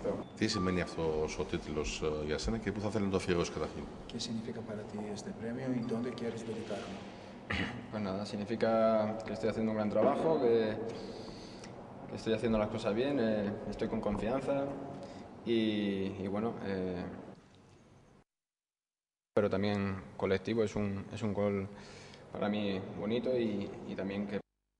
Θεό. Τι σημαίνει αυτός ο τίτλος για σένα και πού θα θέλει να το αφιερώσει καταρχήν? ¿Qué significa para ti este premio y dónde quieres dedicarlo? Pues nada, significa que estoy haciendo un gran trabajo, que estoy haciendo las cosas bien, estoy con confianza y bueno, pero también colectivo, es un gol para mí bonito y también que...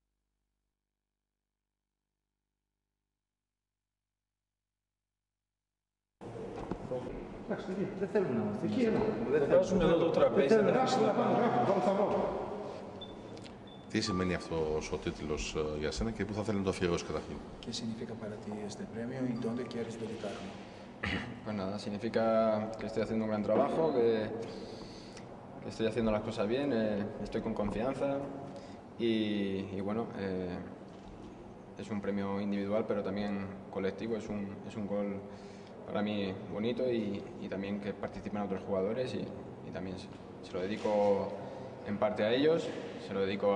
Δεν θέλουμε να είμαστε εκεί. Δεν βάζουμε εδώ το τραπέζι. Τι σημαίνει αυτός ο τίτλος για σένα και πού θα θέλει να το αφιερώσει καταρχήν? ¿Qué significa para ti este premio y dónde quieres dedicarlo? Pues nada, significa que estoy haciendo un gran trabajo, que estoy haciendo las cosas bien, estoy con confianza y bueno, es un premio individual pero también colectivo, es un gol para mí bonito y también que participen otros jugadores y también se lo dedico en parte a ellos, se lo dedico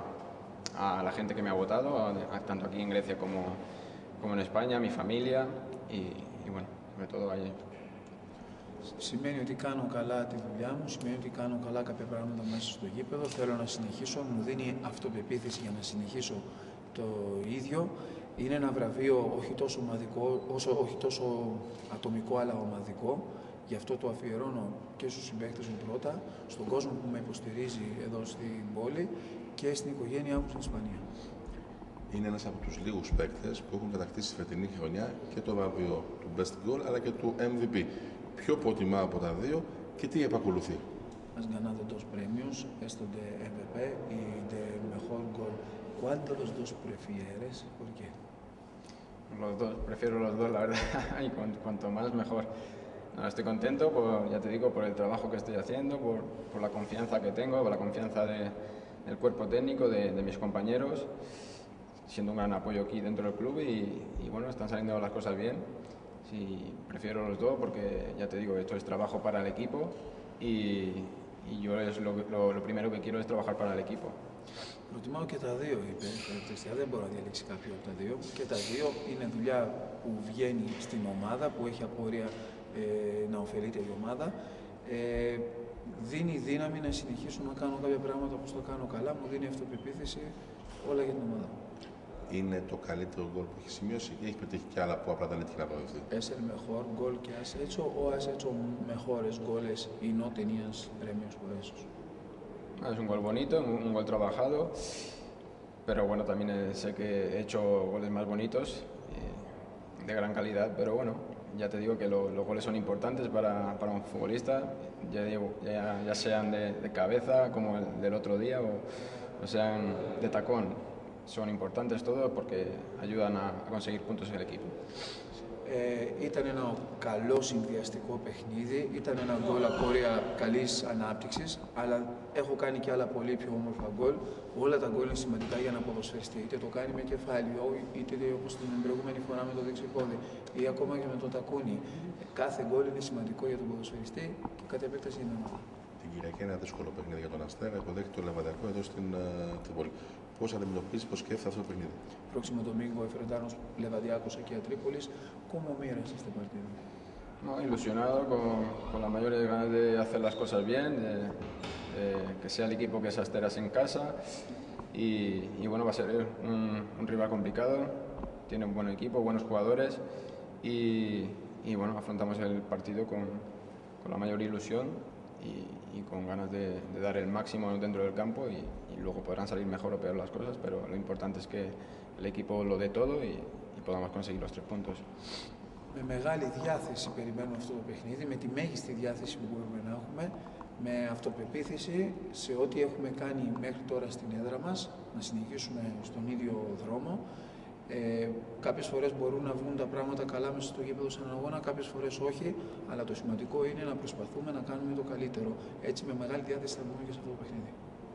a la gente que me ha votado, tanto aquí en Grecia como en España, a mi familia y bueno, sobre todo a ellos. Σημαίνει ότι κάνω καλά τη δουλειά μου, σημαίνει ότι κάνω καλά κάποια πράγματα μέσα στο γήπεδο, θέλω να συνεχίσω, μου δίνει αυτοπεποίθηση για να συνεχίσω το ίδιο. Είναι ένα βραβείο όχι τόσο ομαδικό, όχι τόσο ατομικό αλλά ομαδικό. Γι' αυτό το αφιερώνω και στους συμπαίκτες μου πρώτα, στον κόσμο που με υποστηρίζει εδώ στην πόλη και στην οικογένειά μου στην Ισπανία. Είναι ένας από τους λίγους παίκτες που έχουν κατακτήσει στη φετινή χρονιά και το βραβείο του Best Goal αλλά και του MVP. Ποιο προτιμά από τα δύο και τι επακολουθεί? Has ganado dos premios, esto de MVP y de mejor gol. ¿Cuál de los dos prefieres? ¿Por qué? Los dos, prefiero los dos, la verdad, y cuanto más mejor. No, estoy contento, ya te digo, por el trabajo que estoy haciendo, por la confianza que tengo, por la confianza del cuerpo técnico, de mis compañeros, siendo un gran apoyo aquí dentro del club y bueno, están saliendo las cosas bien. Sí, prefiero los dos porque, ya te digo, esto es trabajo para el equipo y yo lo primero que quiero es trabajar para el equipo. Προτιμάω και τα δύο, είπε. Δεν μπορώ να διαλέξει κάποιο από τα δύο. Και τα δύο είναι δουλειά που βγαίνει στην ομάδα, που έχει απορία να ωφελείται η ομάδα. Δίνει δύναμη να συνεχίσω να κάνω κάποια πράγματα όπως το κάνω καλά, μου δίνει αυτοπεποίθηση, όλα για την ομάδα. Είναι το καλύτερο γκολ που έχει σημειώσει ή έχει πετύχει κι άλλα που απλά δεν έτυχε να προοδευτεί? Es el mejor gol que has hecho o has hecho mejores goles y no tenías premios por esos? Es un gol bonito, un gol trabajado, pero bueno, también sé que he hecho goles más bonitos, de gran calidad, pero bueno, ya te digo que los goles son importantes para un futbolista, ya sean de cabeza como el del otro día o sean de tacón. Son importantes todos porque ayudan a conseguir puntos en el equipo. Ήταν ένα καλό συνδυαστικό παιχνίδι, ήταν ένα γκολ απόρρια καλής ανάπτυξης, αλλά έχω κάνει και άλλα πολύ πιο όμορφα γκολ. Όλα τα γκολ είναι σημαντικά για ένα ποδοσφαιριστή, είτε το κάνει με κεφάλιο, είτε όπως την προηγούμενη φορά με το δεξιπόδι, ή ακόμα και με το τακούνι. Κάθε γκολ είναι σημαντικό για τον ποδοσφαιριστή και κατ' επέκταση είναι ένα. Την Κυριακή είναι ένα δύσκολο παιχνίδι για τον Αστέρα, υποδέχεται το Λεβαδιακό εδώ στην Τρίπολη. Πώς αντιμετωπίζεις, πώς σκέφτεται αυτό το παιχνίδι? Próximo domingo enfrentarnos Levadiakos aquí a Trípolis. ¿Cómo miras este partido? No, ilusionado, con las mayores ganas de hacer las cosas bien, que sea el equipo que es Asteras en casa y bueno, va a ser un rival complicado, tiene un buen equipo, buenos jugadores y bueno, afrontamos el partido con la mayor ilusión y con ganas de dar el máximo dentro del campo y luego podrán salir mejor o peor las cosas, pero lo importante es que el equipo lo dé todo y podamos conseguir los 3 puntos. Με μεγάλη διάθεση περιμένουμε αυτό το παιχνίδι, με τη μέγιστη διάθεση που μπορούμε να έχουμε, με αυτοπεποίθηση σε ό,τι έχουμε κάνει μέχρι τώρα στην έδρα μας, να συνεχίσουμε στον ίδιο δρόμο. Κάποιες φορές μπορούν να βγουν τα πράγματα καλά μέσα στο γήπεδο σαν αγώνα, κάποιες φορές όχι, αλλά το σημαντικό είναι να προσπαθούμε να κάνουμε το καλύτερο. Έτσι με μεγάλη διάθεση θα μπούμε και σε αυτό το παιχνίδι.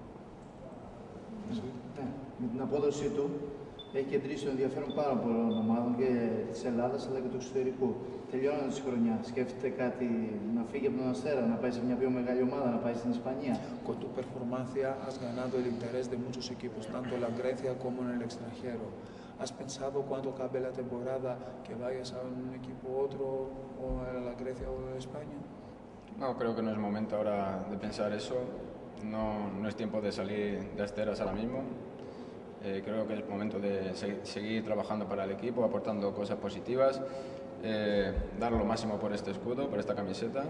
Με την απόδοσή του έχει κεντρήσει το ενδιαφέρον πάρα πολλών ομάδων και της Ελλάδας αλλά και του εξωτερικού. Τελειώνοντας τη χρονιά, σκέφτεται κάτι να φύγει από τον Αστέρα, να πάει σε μια πιο μεγάλη ομάδα, να πάει στην Ισπανία? Con tu performancia has ganado el interés de muchos equipos, tanto en la Grecia como en el extranjero. ¿Has pensado cuándo acabe la temporada que vayas a un equipo otro o a la Grecia o a España? No, creo que no es momento ahora de pensar eso. No es tiempo de salir de Asteras ahora mismo. Creo que es momento de seguir trabajando para el equipo, aportando cosas positivas, dar lo máximo por este escudo, por esta camiseta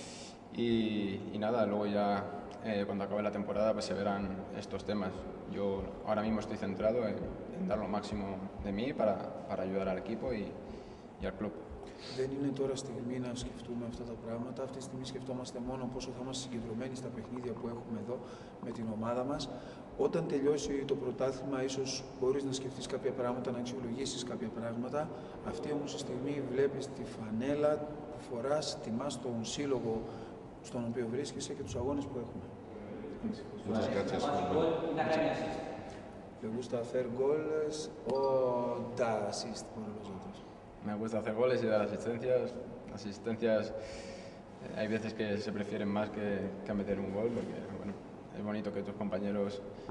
y nada, luego ya cuando acabe la temporada pues se verán estos temas. Yo ahora mismo estoy centrado en dar lo máximo de mí para ayudar al equipo y al club. Δεν είναι τώρα στιγμή να σκεφτούμε αυτά τα πράγματα. Αυτή τη στιγμή σκεφτόμαστε μόνο πόσο θα είμαστε συγκεντρωμένοι στα παιχνίδια που έχουμε εδώ με την ομάδα μας. Όταν τελειώσει το πρωτάθλημα, ίσως μπορείς να σκεφτείς κάποια πράγματα, να αξιολογήσεις κάποια πράγματα. Αυτή όμως τη στιγμή βλέπεις τη φανέλα που φοράς, τιμάς τον σύλλογο στον οποίο βρίσκεσαι και τους αγώνες που έχουμε. ¿Le gusta hacer goles o dar assist por los otros? Me gusta hacer goles y dar asistencias. Asistencias hay veces que se prefieren más que meter un gol, porque bueno, es bonito que tus compañeros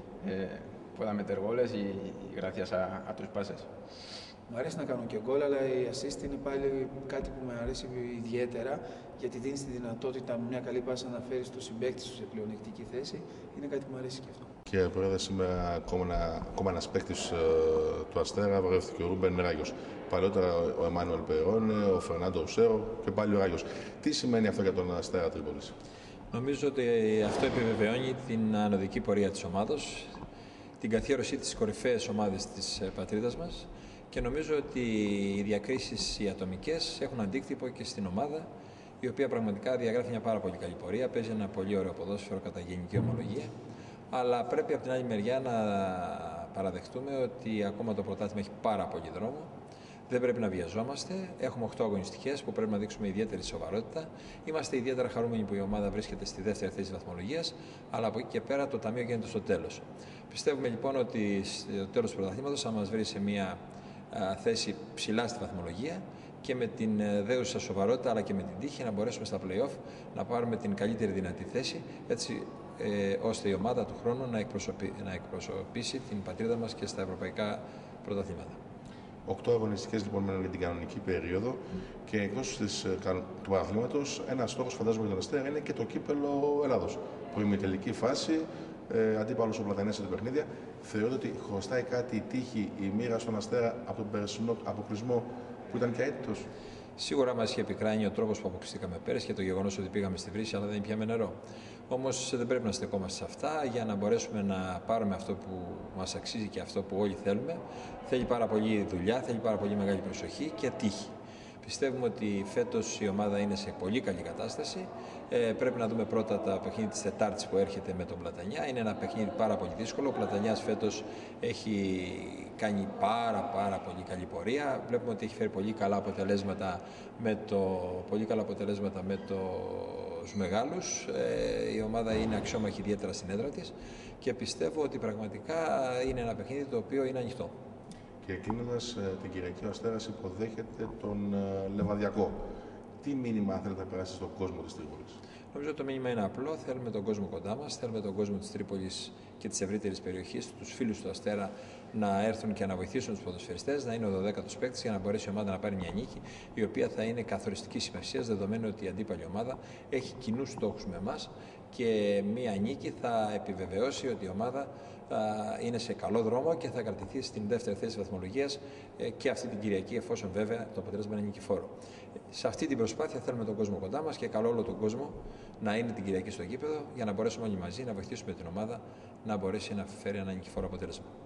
puedan meter goles y gracias a tus pases. Μου αρέσει να κάνω και γκολ, αλλά η assist είναι πάλι κάτι που με αρέσει ιδιαίτερα, γιατί δίνει τη δυνατότητα με μια καλή πάσα να φέρει το συμπαίκτη σου σε πλεονεκτική θέση. Είναι κάτι που μου αρέσει και αυτό. Και πρόεδρε, σήμερα ακόμα ένας παίκτης του Αστέρα βρέθηκε, ο Ρούμπεν Ράγιος. Παλιότερα ο Εμμάνουελ Περόνε, ο Φερνάντο Ουσέρο και πάλι ο Ράγιος. Τι σημαίνει αυτό για τον Αστέρα Τρίπολης? Νομίζω ότι αυτό επιβεβαιώνει την ανωδική πορεία της ομάδος, την καθιέρωσή της κορυφαίες ομάδες της πατρίδας μας και νομίζω ότι οι διακρίσεις οι ατομικές έχουν αντίκτυπο και στην ομάδα, η οποία πραγματικά διαγράφει μια πάρα πολύ καλή πορεία, παίζει ένα πολύ ωραίο ποδόσφαιρο κατά γενική ομολογία, αλλά πρέπει από την άλλη μεριά να παραδεχτούμε ότι ακόμα το πρωτάθλημα έχει πάρα πολύ δρόμο. Δεν πρέπει να βιαζόμαστε. Έχουμε 8 αγωνιστικές που πρέπει να δείξουμε ιδιαίτερη σοβαρότητα. Είμαστε ιδιαίτερα χαρούμενοι που η ομάδα βρίσκεται στη δεύτερη θέση της βαθμολογίας, αλλά από εκεί και πέρα το ταμείο γίνεται στο τέλος. Πιστεύουμε λοιπόν ότι στο τέλος του πρωταθλήματος θα μας βρει σε μια θέση ψηλά στη βαθμολογία και με την δέουσα σοβαρότητα αλλά και με την τύχη να μπορέσουμε στα play-off να πάρουμε την καλύτερη δυνατή θέση, έτσι ώστε η ομάδα του χρόνου να εκπροσωπήσει την πατρίδα μας και στα ευρωπαϊκά πρωταθλήματα. 8 αγωνιστικές λοιπόν μένουν για την κανονική περίοδο και εκτός του παραθλήματος, ένας στόχος φαντάζομαι για τον Αστέρα είναι και το κύπελο Ελλάδος. Που η τελική φάση, αντίπαλος ο Πλατανές σε το παιχνίδια, θεωρείται ότι χρωστάει κάτι η τύχη, η μοίρα στον Αστέρα από τον περσινό αποκλεισμό που ήταν και αίτητος? Σίγουρα μας είχε επικράνει ο τρόπος που αποκλειστήκαμε πέρυσι και το γεγονός ότι πήγαμε στη βρύση, αλλά δεν πιάμε νερό. Όμως δεν πρέπει να στεκόμαστε σε αυτά για να μπορέσουμε να πάρουμε αυτό που μας αξίζει και αυτό που όλοι θέλουμε. Θέλει πάρα πολύ δουλειά, θέλει πάρα πολύ μεγάλη προσοχή και τύχη. Πιστεύουμε ότι φέτος η ομάδα είναι σε πολύ καλή κατάσταση. Πρέπει να δούμε πρώτα τα παιχνίδια της Τετάρτης που έρχεται με τον Πλατανιά. Είναι ένα παιχνίδι πάρα πολύ δύσκολο. Ο Πλατανιάς φέτος έχει κάνει πάρα πολύ καλή πορεία. Βλέπουμε ότι έχει φέρει πολύ καλά αποτελέσματα με τους μεγάλους. Η ομάδα είναι αξιόμαχη ιδιαίτερα στην έδρα της και πιστεύω ότι πραγματικά είναι ένα παιχνίδι το οποίο είναι ανοιχτό. Και κλείνοντας, την Κυριακή ο Αστέρας υποδέχεται τον Λεβαδιακό. Τι μήνυμα θέλετε να περάσετε στον κόσμο της Τρίπολης? Νομίζω ότι το μήνυμα είναι απλό. Θέλουμε τον κόσμο κοντά μας, θέλουμε τον κόσμο της Τρίπολης και της ευρύτερης περιοχής, τους φίλους του Αστέρα να έρθουν και να βοηθήσουν τους ποδοσφαιριστές, να είναι ο 12ος παίκτης για να μπορέσει η ομάδα να πάρει μια νίκη, η οποία θα είναι καθοριστική σημασία, δεδομένου ότι η αντίπαλη ομάδα έχει κοινούς στόχους με εμάς και μια νίκη θα επιβεβαιώσει ότι η ομάδα είναι σε καλό δρόμο και θα κρατηθεί στην δεύτερη θέση της βαθμολογίας και αυτή την Κυριακή, εφόσον βέβαια το αποτέλεσμα είναι νικηφόρο. Σε αυτή την προσπάθεια θέλουμε τον κόσμο κοντά μας και καλό όλο τον κόσμο να είναι την Κυριακή στο γήπεδο για να μπορέσουμε όλοι μαζί να βοηθήσουμε την ομάδα να μπορέσει να φέρει ένα νικηφόρο αποτέλεσμα.